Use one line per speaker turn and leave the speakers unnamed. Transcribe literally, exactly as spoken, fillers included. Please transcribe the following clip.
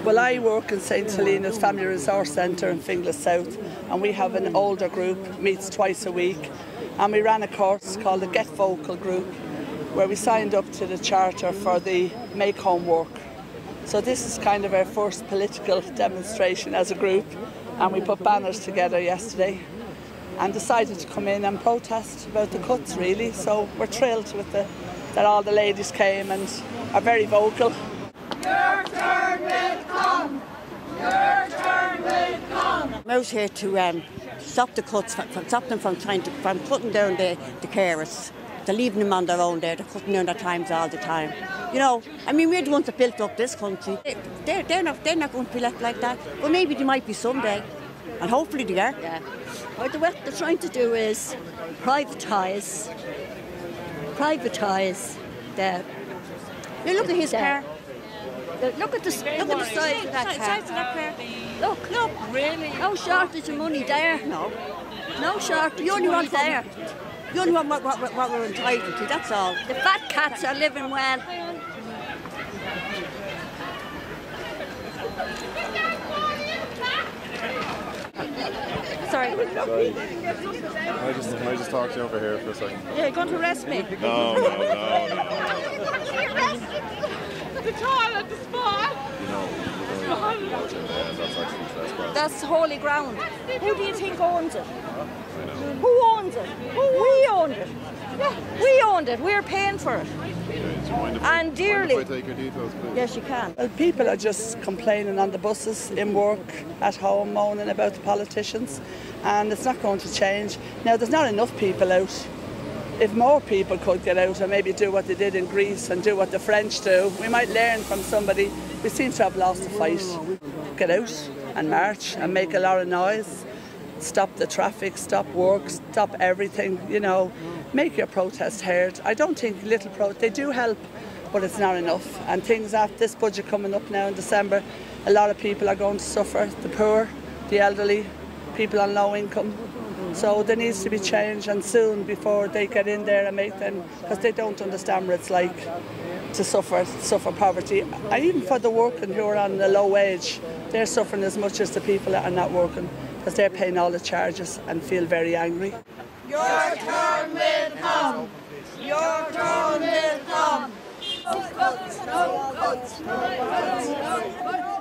Well, I work in Saint Helena's Family Resource Centre in Finglas South, and we have an older group, meets twice a week, and we ran a course called the Get Vocal group, where we signed up to the charter for the Make Home Work. So this is kind of our first political demonstration as a group, and we put banners together yesterday and decided to come in and protest about the cuts, really. So we're thrilled with the, that all the ladies came and are very vocal.
Your turn will come. Your turn will come.
I'm out here to um, stop the cuts, from, stop them from trying to, from cutting down the, the carers. They're leaving them on their own there. They're cutting down their times all the time. You know, I mean, we're the ones that built up this country. They're, they're, not, they're not going to be left like that. But maybe they might be someday. And hopefully they are.
Yeah. What they're trying to do is privatise, privatise the...
Now look at his
the,
car.
The, look at the look at the size of that car.
Size of that car.
Look, look.
Really?
No shortage of money there.
No.
No shortage
You only
of money
want
there.
You only want what, what, what we're entitled to, that's all.
The fat cats are living well.
Sorry. Sorry. Can I just, can I just talk to you over here for a second?
Yeah, you're going to arrest me?
No, no, no, no.
The toilet, the spa.
You know, you know, you know, that's actually trespass.
That's holy ground. Who do you think owns it?
I know.
Who owns it? We owned it. Yeah, we owned it. We're paying for it.
Okay, do you mind if,
And dearly.
mind if I take your details, please?
Yes, you can.
Well, people are just complaining on the buses, in work, at home, moaning about the politicians, and it's not going to change. Now, there's not enough people out. If more people could get out and maybe do what they did in Greece and do what the French do, we might learn from somebody. We seem to have lost the fight. Get out and march and make a lot of noise. Stop the traffic, stop work, stop everything, you know. Make your protest heard. I don't think little pro they do help, but it's not enough. And things after this budget coming up now in December, a lot of people are going to suffer. The poor, the elderly, people on low income. So there needs to be change, and soon, before they get in there and make them, because they don't understand what it's like to suffer, suffer poverty. And even for the working who are on the low wage, they're suffering as much as the people that are not working, because they're paying all the charges and feel very angry.
Your turn will come. Your turn will come. No cuts, no cuts, no cuts, no cuts.